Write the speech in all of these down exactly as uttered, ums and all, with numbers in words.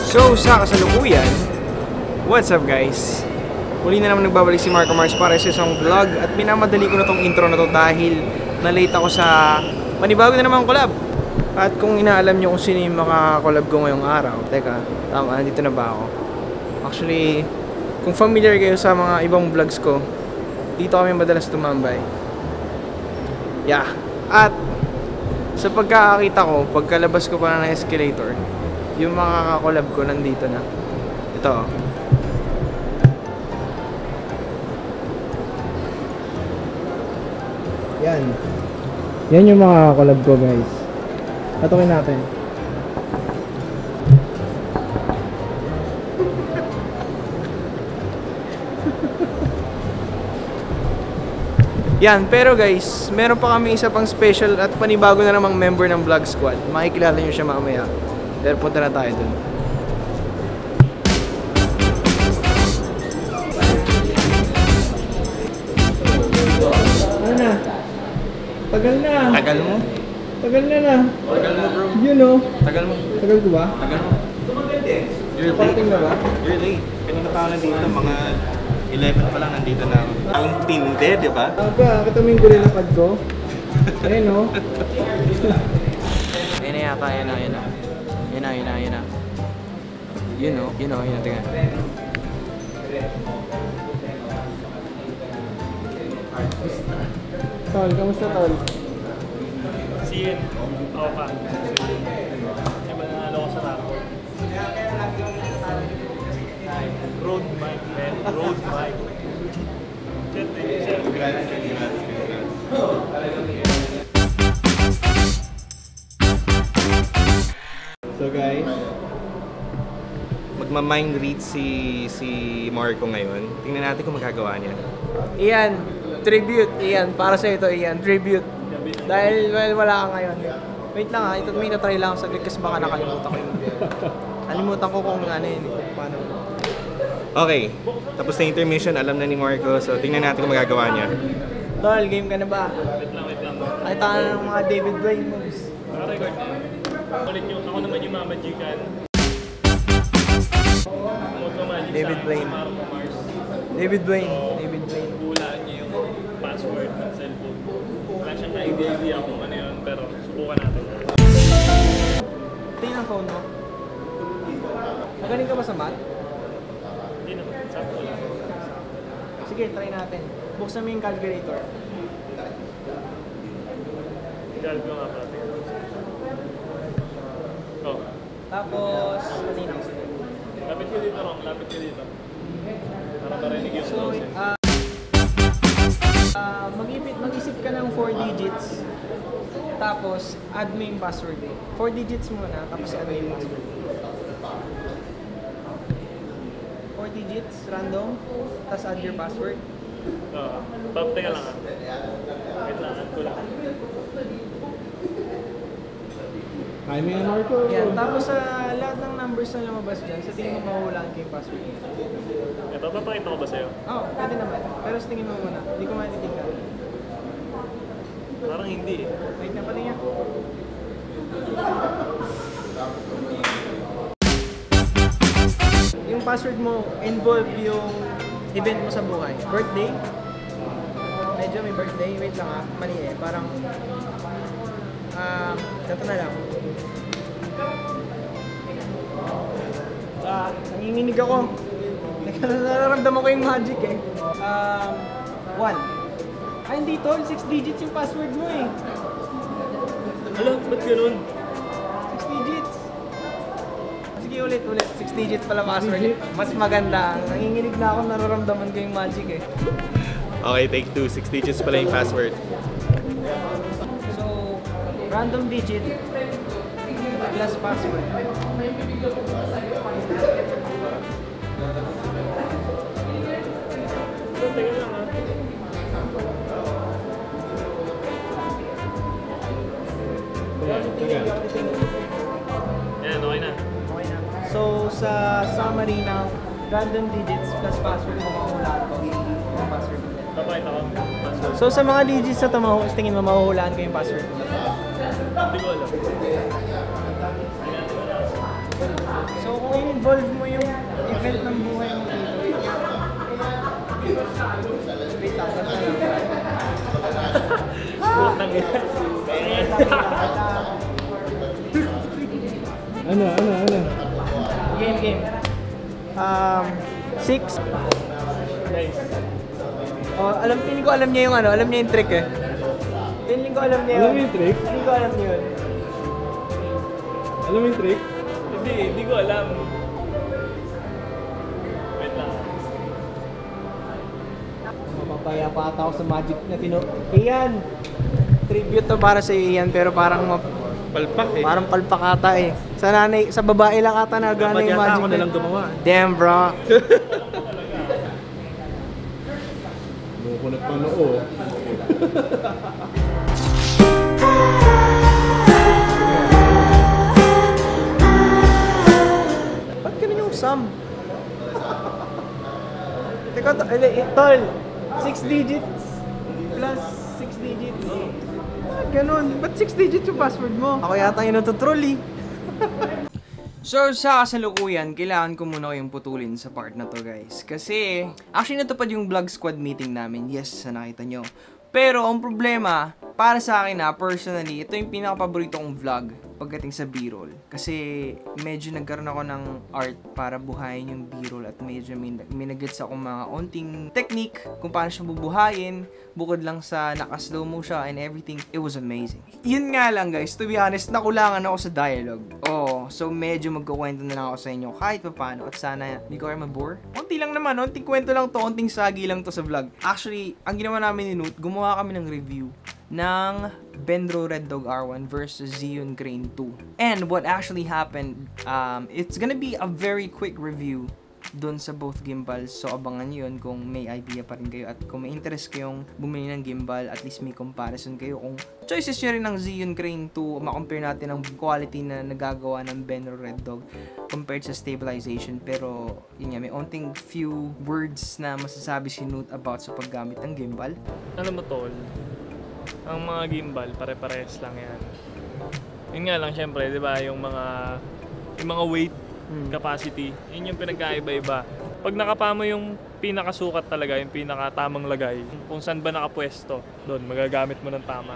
So, sa kasalukuyan, what's up guys? Muli na naman nagbabalik si Marco Mars para sa isang vlog at minamadali ko na tong intro na to dahil na-late ako sa panibago na naman collab. At kung inaalam nyo kung sino yung mga collab ko ngayong araw, teka, tama, nandito na ba ako? Actually, kung familiar kayo sa mga ibang vlogs ko, dito kami madalas tumambay. Yeah, at sa pagkakakita ko, pagkalabas ko pa ng escalator, yung mga kakolab ko nandito na. Ito. Yan. Yan yung mga kakolab ko guys. Patukin natin. Yan, pero guys, meron pa kami isa pang special at panibago na namang member ng Vlog Squad. Makikilala nyo siya mamaya. Pero punta na tayo dun. Ano na? Tagal na. Tagal mo? Tagal na na. Tagal mo bro. You know. Tagal mo. Tagal ko ba? Tagal mo. You're late. Na ba? You're late. Kanina pa ako nandito, mga eleven pa lang nandito na. Ang tinde, di ba? Ano ba? Kita mo yung gorilla pad ko? Ayun o. Ayun na yata, ayun na, ayun na. Yun na, yun na, yun na. Yun o, yun o, yun na, tingnan. Tol, kamusta tol? Siyan, ako pa. Iba na ano ko sa rapo. Road bike, man. Road bike. Chat, thank you, sir. So guys, magma-mind read si si Marco ngayon. Tingnan natin kung magagawa niya. Ian, tribute. Ian, para sa ito, Ian, tribute. Dahil well, wala ka ngayon. Wait lang ha, ito may na-try lang ako saglit kasi baka nakalimutan ko yun. Nakalimutan ko kung ano yun, kung paano. Okay, tapos na intermission, alam na ni Marco. So tingnan natin kung magagawa niya. Tol, game ka na ba? Wait lang, wait lang. Ay, taka na ng mga David Blaine moves. Naka-record na. Ulit yung, ako naman yung mamajikan. David Blaine. David Blaine. David Blaine. Hulaan niyo yung password ng cellphone. Wala siyang ka-idea kung ano yun, pero subukan natin. Tingnan ang phone mo. Magaling ka ba sa math? Hindi naman, sakto lang. Sige, try natin. Buksan mo yung calculator. Galgo nga pati. Oh. Tapos, kanina. Lapit ko dito, Rom. Lapit ko dito. Para marinig yung So, boses. uh, uh, mag-isip, mag-isip ka ng four digits. Tapos, add mo yung password. four digits muna, tapos add mo yung password. four digits, random. Tapos add your password. Oo. Top, teka lang ah. Wait lang, add ko lang. Kaya mo yung Marco. Yan, tapos sa uh, lahat ng numbers na lumabas dyan, sa tingin mo mahuhulaan ko yung password. Ito, papakita ko ba sa'yo? Oo, oh, pwede naman. Pero sa tingin mo muna, hindi ko matitignan. Parang hindi eh. Wait na pati niya. Yung password mo, involve yung event mo sa buhay. Birthday? Medyo may birthday. Wait lang ah, mali eh. Parang, ah, uh, ito na lang. Ah, nanginginig ako. Nararamdaman ko yung magic eh. Um, one. Ay, hindi tol. Six digits yung password mo eh. Alam, ba't ganun? Six digits. Sige, ulit, ulit. Six digits pala password. Mas maganda. Nanginginig na ako, nararamdaman ko yung magic eh. Okay, take two. Six digits pala yung password. So, random digit plus password. So, teka lang ah. Yan, okay na. Okay na. So, sa summary ng random digits plus password mo mahuhulaan ko yung password mo. Papakita ko. Password. So, sa mga digits na ito, tingin mo mahuhulaan ko yung password mo. Hindi ko alam. So kung involve mo yung event ng buhay mo dito, wait nga. Wait lang, ba't na lang? Putang ina. Ano, ano, ano? Game, game. Um, six. Nice. Oh, alam, feeling ko alam niya yung ano, alam niya yung trick eh. Feeling ko alam niya yun. Alam mo yung trick? Feeling ko alam niya yun. Alam mo yung trick? Hindi, hindi ko alam. Wait lang. Mapapaya pa ata ako sa magic na tino... Iyan! Tribute to para sa Iyan pero parang map... Palpak eh. parang palpak ata eh. Sa nanay, sa babae lang ata na gana Dapat yung yata magic ako na lang gumawa. Damn bro. Bumukunot pa noo. Ba't ganun yung sum? Teka, to, eh, tol, six digits plus six digits. Ah, ganun. Ba't six digits yung password mo? Ako yata yung natutroll eh. So, sa kasalukuyan, kailangan ko muna kayong putulin sa part na to, guys. Kasi, actually natupad yung vlog squad meeting namin. Yes, sa nakita nyo. Pero, ang problema, para sa akin na, personally, ito yung pinaka-paborito kong vlog pagdating sa B-roll. Kasi, medyo nagkaroon ako ng art para buhayin yung B-roll at medyo may, may nag-gets akong mga onting technique kung paano siya bubuhayin, bukod lang sa naka-slow mo siya and everything. It was amazing. Yun nga lang, guys, to be honest, nakulangan ako sa dialogue. Oh, so medyo magkukwento na lang ako sa inyo kahit pa paano at sana hindi ko kayo mabore. Onti lang naman, onting kwento lang to, onting sagi lang to sa vlog. Actually, ang ginawa namin ni Noot, gumawa kami ng review ng Benro Red Dog R one versus Xeon Crane two. And what actually happened, um, it's gonna be a very quick review dun sa both gimbals. So, abangan nyo yun kung may idea pa rin kayo at kung may interest kayong bumili ng gimbal, at least may comparison kayo kung choices nyo rin ng Xeon Crane two, ma-compare natin ang quality na nagagawa ng Benro Red Dog compared sa stabilization. Pero, yun nga, may onting few words na masasabi si Noot about sa paggamit ng gimbal. Alam mo, tol, ang mga gimbal, pare-parehas lang yan. Yun nga lang, syempre, di ba, yung mga, yung mga weight, hmm. capacity, yun yung pinagkaiba-iba. Pag nakapa mo yung pinakasukat talaga, yung pinakatamang lagay, kung saan ba nakapwesto, doon, magagamit mo ng tama.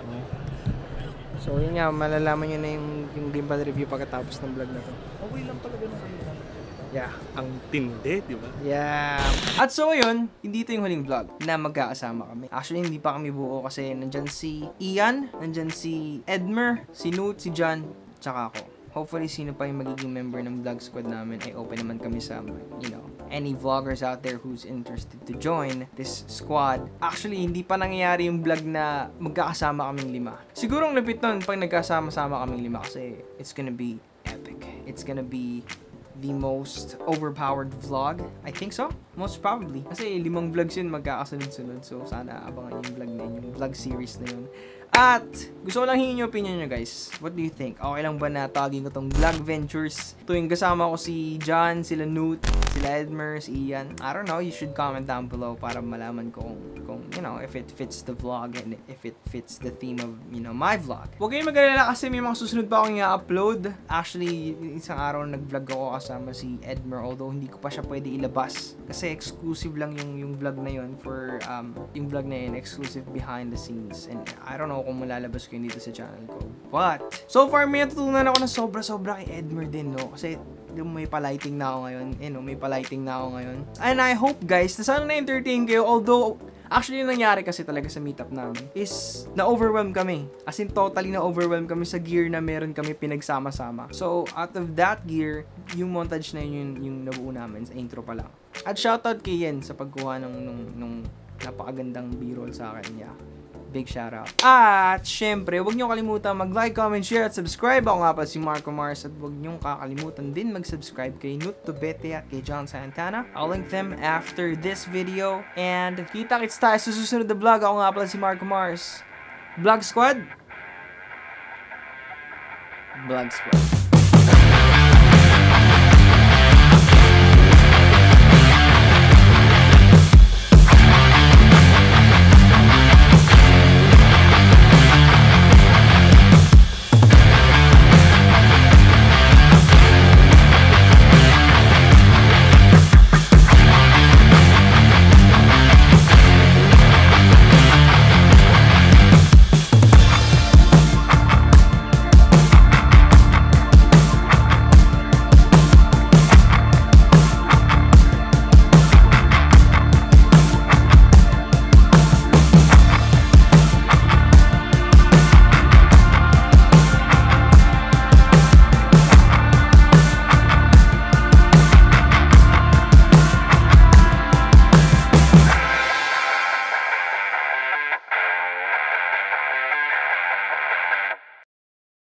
So, yun nga, malalaman nyo na yung, yung gimbal review pagkatapos ng vlog na to. Okay lang talaga ng kanila. Yeah. Ang tindi, di ba? Yeah. At so yun, hindi ito yung huling vlog na magkakasama kami. Actually, hindi pa kami buo kasi nandyan si Ian, nandyan si Edmer, si Noot, si John, tsaka ako. Hopefully, sino pa yung magiging member ng vlog squad namin ay open naman kami sa, you know, any vloggers out there who's interested to join this squad. Actually, hindi pa nangyayari yung vlog na magkakasama kaming lima. Siguro ang lapit nun pag nagkasama-sama kaming lima kasi it's gonna be epic. It's gonna be the most overpowered vlog. I think so. Most probably. Kasi limang vlogs yun magkakasunod-sunod. So, sana abangan yung vlog na yun, yung vlog series na yun. At, gusto ko lang hingin yung opinion nyo, guys. What do you think? Okay lang ba na tawagin ko tong Vlog Ventures? Tuwing kasama ko si John, sila Noot, sila Edmer, si Ian. I don't know, you should comment down below para malaman ko kung, kung, you know, if it fits the vlog and if it fits the theme of, you know, my vlog. Huwag kayong mag-alala kasi may mga susunod pa akong i-upload. Actually, isang araw nag-vlog ako kasama si Edmer, although hindi ko pa siya pwede ilabas. Kasi exclusive lang yung, yung vlog na yun for, um, yung vlog na yun, exclusive behind the scenes. And I don't know kung malalabas ko yun dito sa channel ko. But, so far may natutunan ako na sobra-sobra kay Edmer din, no? Kasi, may palighting na ako ngayon. You know, may palighting na ako ngayon. And I hope, guys, na sana na-entertain kayo. Although, actually, yung nangyari kasi talaga sa meetup namin is, na-overwhelm kami. As in, totally na-overwhelm kami sa gear na meron kami pinagsama-sama. So, out of that gear, yung montage na yun, yung, yung nabuo namin sa intro pa lang. At shoutout kay Yen sa pagkuha ng, nung, nung napakagandang b-roll sa akin. Yeah. Big shoutout. At, syempre, huwag nyo kalimutan mag-like, comment, share, at subscribe. Ako nga pa si Marco Mars. At huwag nyo kakalimutan din mag-subscribe kay Noot Tubete at kay John Santana. I'll link them after this video. And, kita-kits tayo sa susunod na vlog. Ako nga pala si Marco Mars. Vlog Squad? Vlog Squad.